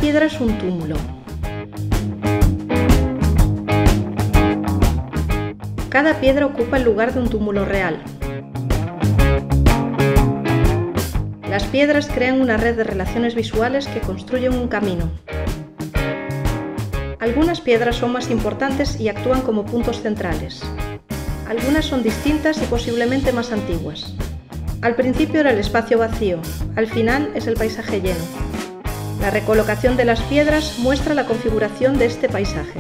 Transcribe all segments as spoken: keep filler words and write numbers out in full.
piedra es un túmulo. Cada piedra ocupa el lugar de un túmulo real. Las piedras crean una red de relaciones visuales que construyen un camino. Algunas piedras son más importantes y actúan como puntos centrales. Algunas son distintas y posiblemente más antiguas. Al principio era el espacio vacío, al final es el paisaje lleno. La recolocación de las piedras muestra la configuración de este paisaje.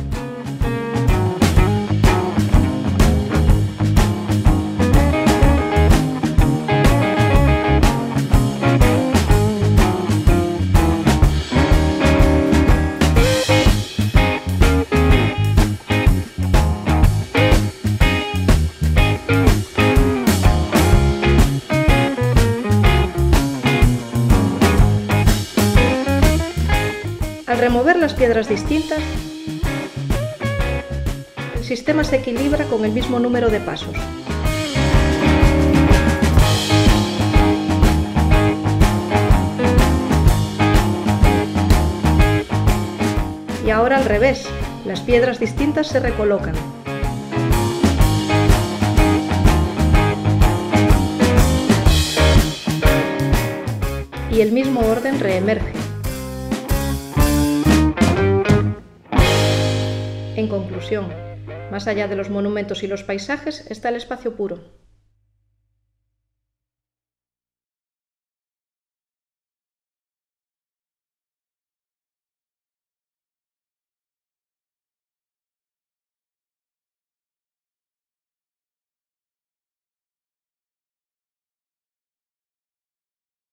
Al remover las piedras distintas, el sistema se equilibra con el mismo número de pasos. Y ahora al revés, las piedras distintas se recolocan. Y el mismo orden reemerge. En conclusión, más allá de los monumentos y los paisajes está el espacio puro.